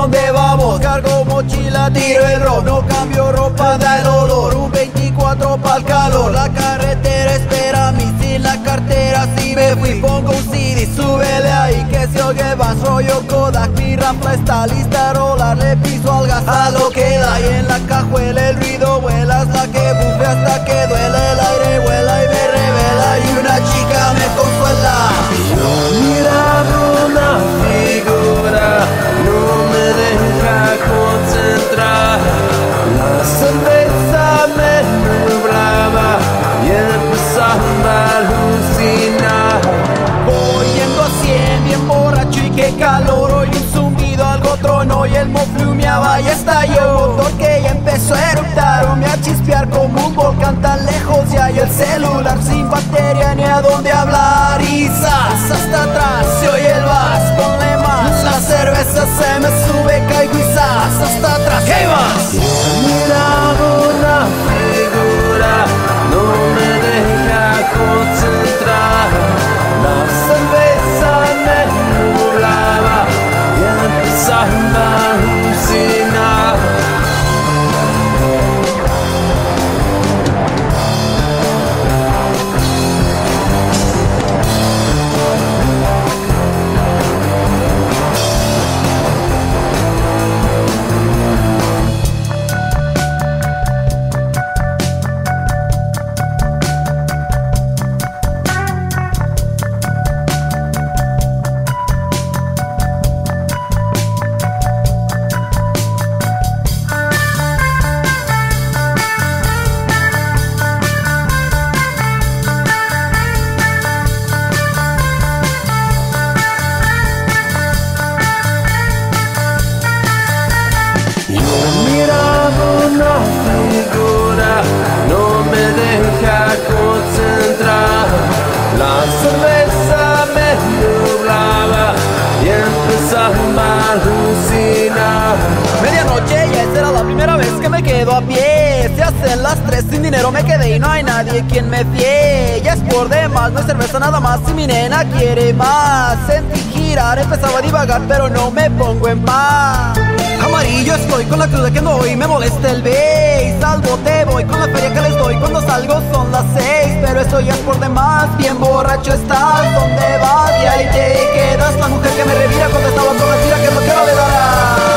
dónde vamos. Cargo mochila, tiro el rock. No cambio ropa, da el olor. Un 24 pa'l calor. La carretera espera a mí sin la cartera. Si me fui, pongo un CD, súbele ahí que se oye más rollo Kodak. Mi rampla está lista, rolar, le piso al gas a lo que da. Y en la cajuela el ruido vuela hasta que bufe, hasta que duele el aire, vuela y me revela. Y una chica me consuela. Yo miraba una figura, no me deja concentrar. La cerveza me nublaba y empezaba a alucinar. Voy yendo a 100, bien borracho y qué calor. Oí un zumbido, algo tronó y el moflumeaba y estalló. Un motor que ya empezó a eructar o me a chispear como un volcán tan lejos. Ya hay el celular sin batería ni a dónde hablar. Y zas, hasta atrás se oye el bass, ponle más. La cerveza se me sube, caigo y zas, hasta atrás. ¿Qué vas? Miraba una figura, no me deja concentrar. La cerveza me nublaba y empezaba a alucinar. Una figura no me deja concentrar. La cerveza me nublaba y empezaba a alucinar. Medianoche, ya esta era la primera vez que me quedo a pie. Se hacen las 3, sin dinero me quedé y no hay nadie quien me fíe. Ya es por demás, no hay cerveza nada más y mi nena quiere más. Sentí girar, empezaba a divagar pero no me pongo en paz. Amarillo estoy con la cruda que ando y me molesta el bass. Al bote voy con la feria que les doy, cuando salgo son las 6. Pero eso ya es por demás, bien borracho estás, ¿dónde vas? Y ahí te quedas, la mujer que me revira cuando estaba con la tira que no quiero le dará.